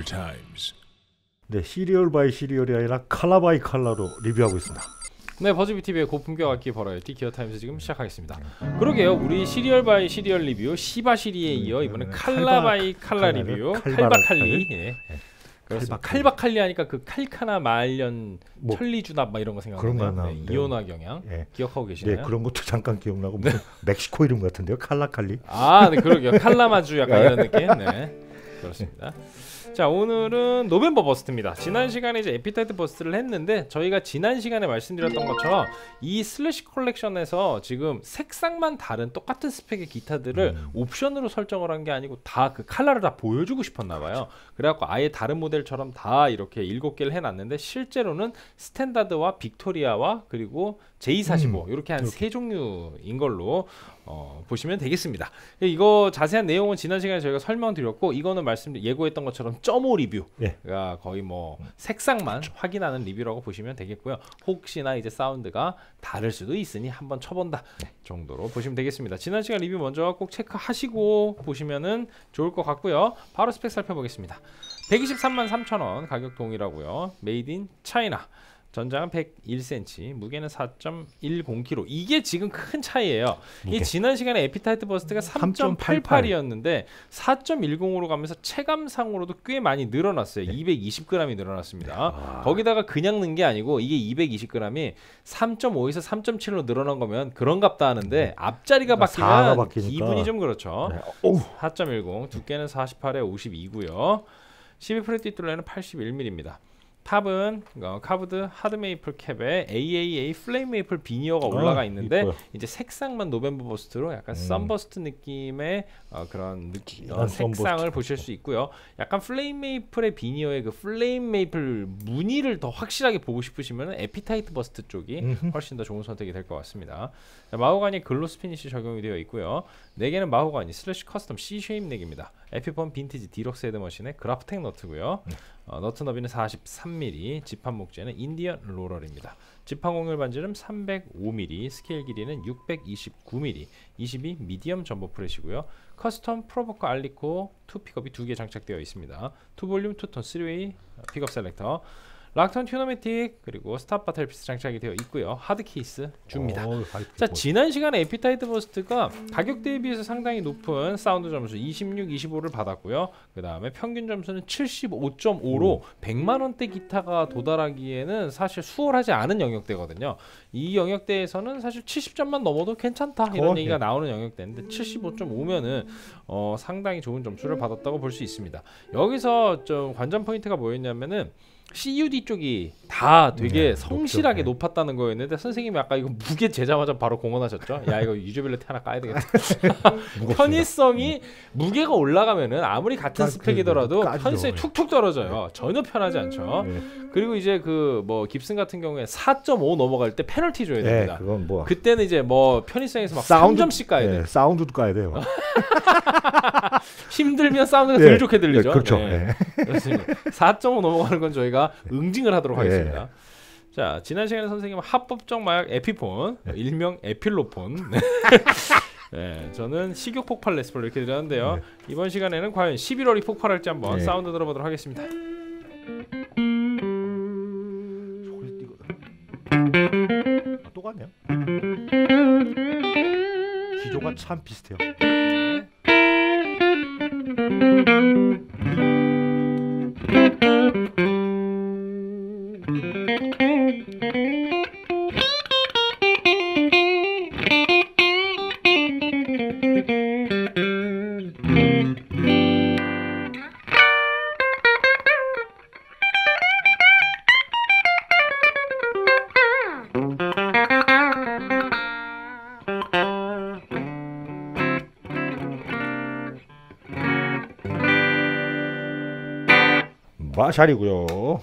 Times. 네, 시리얼 바이 시리얼이 아니라 칼라 바이 칼라로 리뷰하고 있습니다. 네, 버즈비 TV의 고품격 악기 버라이어티 기어 타임즈 지금 시작하겠습니다. 그러게요, 우리 시리얼 바이 시리얼 리뷰 시바 시리에 이어 이번엔 칼라 바이 칼라 리뷰 칼바칼리. 예. 칼바칼리 하니까 그 칼카나 말년 뭐 천리주납 막 이런 거 생각나네요. 네, 이온화 경향. 예. 기억하고 계시나요? 네, 그런 것도 잠깐 기억나고 뭐 멕시코 이름 같은데요, 칼라칼리. 아, 네, 그러게요. 칼라마주 약간 이런 느낌. 네, 그렇습니다. 자, 오늘은 노벤버 버스트입니다. 지난 시간에 이제 에피타이트 버스트를 했는데 저희가 지난 시간에 말씀드렸던 것처럼 이 슬래시 컬렉션에서 지금 색상만 다른 똑같은 스펙의 기타들을 옵션으로 설정을 한 게 아니고 다 그 칼라를 다 보여주고 싶었나 봐요. 그래갖고 아예 다른 모델처럼 다 이렇게 7개를 해놨는데 실제로는 스탠다드와 빅토리아와 그리고 J45 이렇게 한 3종류인 걸로 보시면 되겠습니다. 이거 자세한 내용은 지난 시간에 저희가 설명드렸고, 이거는 예고했던 것처럼 0.5 리뷰가 예. 거의 뭐 색상만 확인하는 리뷰라고 보시면 되겠고요. 혹시나 이제 사운드가 다를 수도 있으니 한번 쳐본다 정도로 보시면 되겠습니다. 지난 시간 리뷰 먼저 꼭 체크하시고 보시면은 좋을 것 같고요. 바로 스펙 살펴보겠습니다. 123,300,000원 가격 동일하고요. 메이드 인 차이나. 전장은 101cm, 무게는 4.10kg. 이게 지금 큰 차이예요. 이 지난 시간에 에피타이트 버스트가 3.88이었는데 4.10으로 가면서 체감상으로도 꽤 많이 늘어났어요. 220g이 늘어났습니다. 거기다가 그냥 는 게 아니고 이게 220g이 3.5에서 3.7로 늘어난 거면 그런갑다 하는데 앞자리가 바뀌면 기분이 좀 그렇죠. 4.10, 두께는 48에 52고요. 12프렛 뒷둘레는 81mm입니다. 탑은 카브드 하드 메이플 캡에 AAA 플레임 메이플 비니어가 올라가 있는데 이제 색상만 노벤버 버스트로 약간 썬버스트 느낌의 그런 색상을 보실 수 있고요. 약간 플레임 메이플의 비니어의 그 플레임 메이플 무늬를 더 확실하게 보고 싶으시면 에피타이트 버스트 쪽이 훨씬 더 좋은 선택이 될 것 같습니다. 자, 마호가니 글로스 피니시 적용이 되어 있고요. 4개는 마호가니 슬래시 커스텀 C 쉐입 넥입니다. 에피폰 빈티지 디럭스 헤드머신의 그라프텍 너트고요. 너트 너비는 43mm, 지판 목재는 인디언 로럴입니다. 지판 공률 반지름 305mm, 스케일 길이는 629mm, 22 미디엄 점버 프렛이고요. 커스텀 프로보커 알리코 2 픽업이 2개 장착되어 있습니다. 2볼륨 2톤 3웨이 픽업 셀렉터, 락턴 튜너매틱 그리고 스탑 바텔 피스 장착이 되어 있고요. 하드 케이스 줍니다. 자, 지난 시간에 에피타이트 버스트가 가격 대비해서 상당히 높은 사운드 점수 26, 25를 받았고요. 그 다음에 평균 점수는 75.5로 100만원대 기타가 도달하기에는 사실 수월하지 않은 영역대거든요. 이 영역대에서는 사실 70점만 넘어도 괜찮다 이런 얘기가 나오는 영역대인데 75.5면은 상당히 좋은 점수를 받았다고 볼 수 있습니다. 여기서 좀 관전 포인트가 뭐였냐면은 CUD 쪽이 다 되게 성실하게 높았다는 거였는데 선생님이 아까 이거 무게 재자마자 바로 공언하셨죠. 야, 이거 유저빌리티 하나 까야 되겠다. 편의성이 무게가 올라가면은 아무리 같은 스펙이더라도 편의성이 툭툭 떨어져요. 전혀 편하지 않죠. 그리고 이제 그 뭐 깁슨 같은 경우에 4.5 넘어갈 때 페널티 줘야 됩니다. 그건 뭐 그때는 이제 뭐 편의성에서 막 3점씩 까야 돼요. 사운드도 까야 돼요. 힘들면 사운드가 덜 좋게 들리죠. 그렇죠. 그렇습니다. 4.5 넘어가는 건 저희가 응징을 하도록 하겠습니다. 자, 지난 시간에 선생님은 합법적 마약 에피폰, 일명 에필로폰. 네, 저는 식욕 폭발 레스폴 이렇게 드렸는데요. 이번 시간에는 과연 11월이 폭발할지 한번 사운드 들어보도록 하겠습니다. 똑같네요. 기조가 참 비슷해요. 마샬이고요.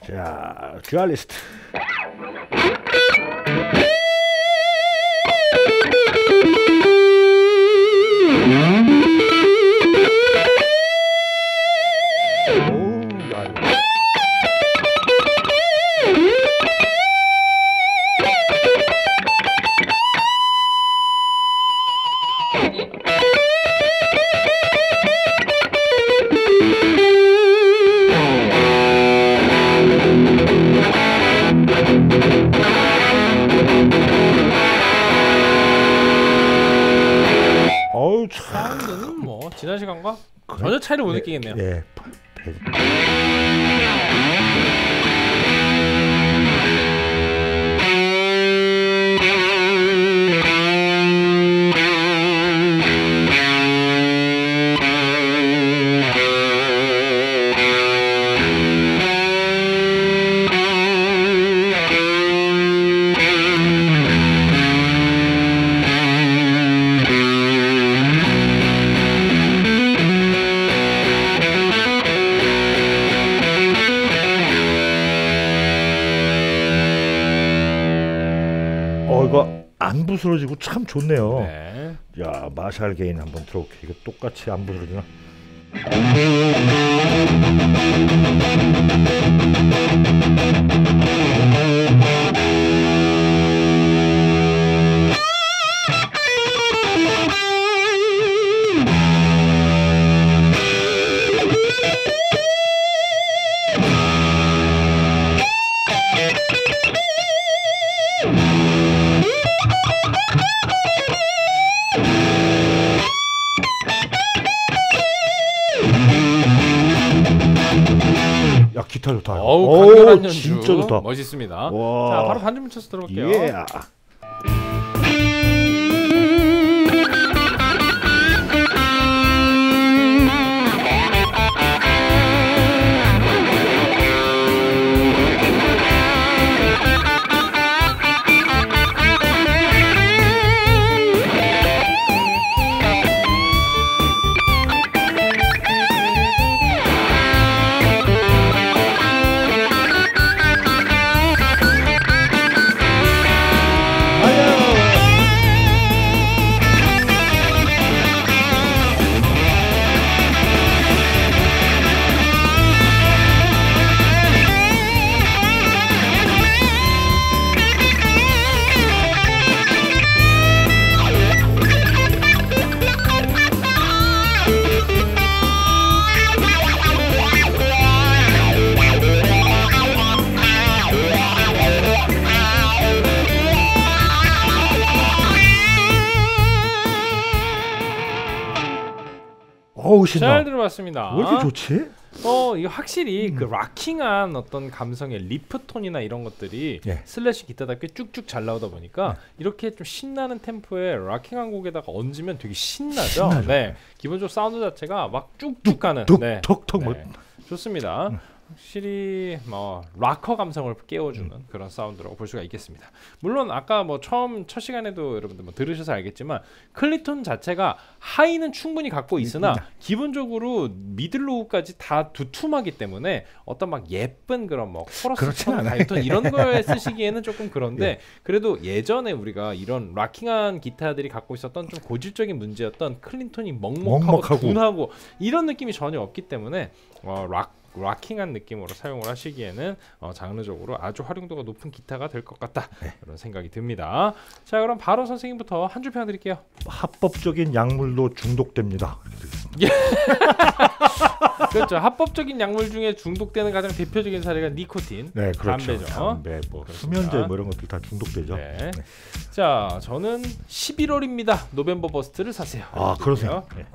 자, 듀얼리스트. 어우 참. 사운드는 뭐 지난 시간과 전혀 차이를 못 느끼겠네요. 예. 이거 안 부스러지고 참 좋네요. 네. 야, 마샬 게인 한번 들어볼게요. 이거 똑같이 안 부스러지나? 야, 기타 좋다. 어우, 강렬한 연주. 진짜 좋다. 멋있습니다. 와. 자, 바로 반주 묻혀서 들어볼게요. 예. 어우 신나. 잘 들어봤습니다. 왜 이렇게 좋지? 이거 확실히 그 락킹한 어떤 감성의 리프톤이나 이런 것들이 예. 슬래시 기타답게 쭉쭉 잘 나오다 보니까 이렇게 좀 신나는 템포의 락킹한 곡에다가 얹으면 되게 신나죠. 신나죠. 네, 기본적으로 사운드 자체가 막 쭉쭉 가는. 네, 톡톡 뭐. 네. 좋습니다. 확실히 뭐 락커 감성을 깨워주는 그런 사운드라고 볼 수가 있겠습니다. 물론 아까 뭐 처음 첫 시간에도 여러분들 뭐 들으셔서 알겠지만 클리톤 자체가 하이는 충분히 갖고 있으나 기본적으로 미들로우까지 다 두툼하기 때문에 어떤 막 예쁜 그런 뭐 코러스 톤, 하이톤 이런 거에 쓰시기에는 조금 그런데 예. 그래도 예전에 우리가 이런 락킹한 기타들이 갖고 있었던 좀 고질적인 문제였던 클리톤이 먹먹하고 둔하고 이런 느낌이 전혀 없기 때문에 락킹한 느낌으로 사용을 하시기에는 장르적으로 아주 활용도가 높은 기타가 될 것 같다. 그런 생각이 듭니다. 자, 그럼 바로 선생님부터 한 줄 평 드릴게요. 합법적인 약물로 중독됩니다. 그렇죠. 합법적인 약물 중에 중독되는 가장 대표적인 사례가 니코틴, 네, 그렇죠. 담배죠. 담배, 뭐 수면제 뭐 이런 것들 다 중독되죠. 네. 네. 자, 저는 11월입니다. 노벰버 버스트를 사세요. 아, 그러세요. 네.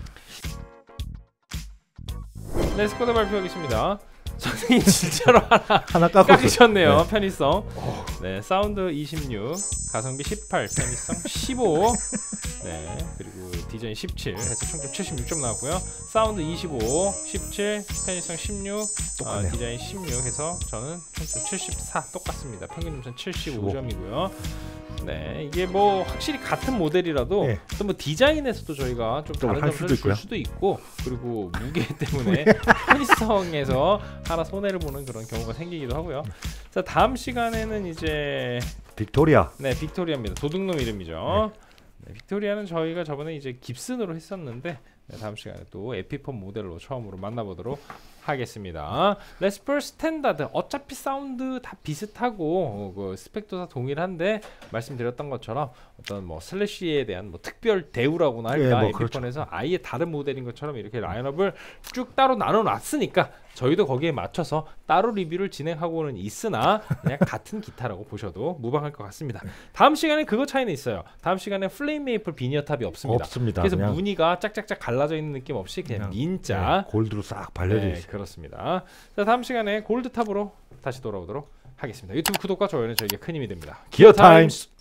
네, 스코어 발표하겠습니다. 선생님 진짜로 하나 하나 깎으셨네요. 깎으셨네요. 편의성. 네, 사운드 26, 가성비 18, 편의성 15. 네, 그리고 디자인 17 해서 총점 76점 나왔고요. 사운드 25, 17, 편의성 16, 똑같네요. 디자인 16 해서 저는 총점 74 똑같습니다. 평균 점수는 75점이고요. 네, 이게 뭐 확실히 같은 모델이라도 네. 또 뭐 디자인에서도 저희가 좀 다른 할 점수를 줄 수도 있고, 그리고 무게 때문에 편의성에서 하나 손해를 보는 그런 경우가 생기기도 하고요. 자, 다음 시간에는 이제 빅토리아. 네, 빅토리아입니다. 도둑놈 이름이죠. 네, 빅토리아는 저희가 저번에 이제 깁슨으로 했었는데, 네, 다음 시간에 또 에피폰 모델로 처음으로 만나보도록 하겠습니다. 레스퍼 스탠다드, 어차피 사운드 다 비슷하고 그 스펙도 다 동일한데 말씀드렸던 것처럼 어떤 뭐 슬래시에 대한 뭐 특별 대우라고나 할까, 뭐 에피폰에서 아예 다른 모델인 것처럼 이렇게 라인업을 쭉 따로 나눠놨으니까 저희도 거기에 맞춰서 따로 리뷰를 진행하고는 있으나 그냥 같은 기타라고 보셔도 무방할 것 같습니다. 다음 시간에 그거 차이는 있어요. 다음 시간에 플레임 메이플 비니어탑이 없습니다. 그래서 그래서 무늬가 짝짝짝 갈라져 있는 느낌 없이 그냥 닌자. 네, 골드로 싹 발려져 네, 있어요. 그렇습니다. 자, 다음 시간에 골드탑으로 다시 돌아오도록 하겠습니다. 유튜브 구독과 좋아요는 저에게 큰 힘이 됩니다. 기어 타임스.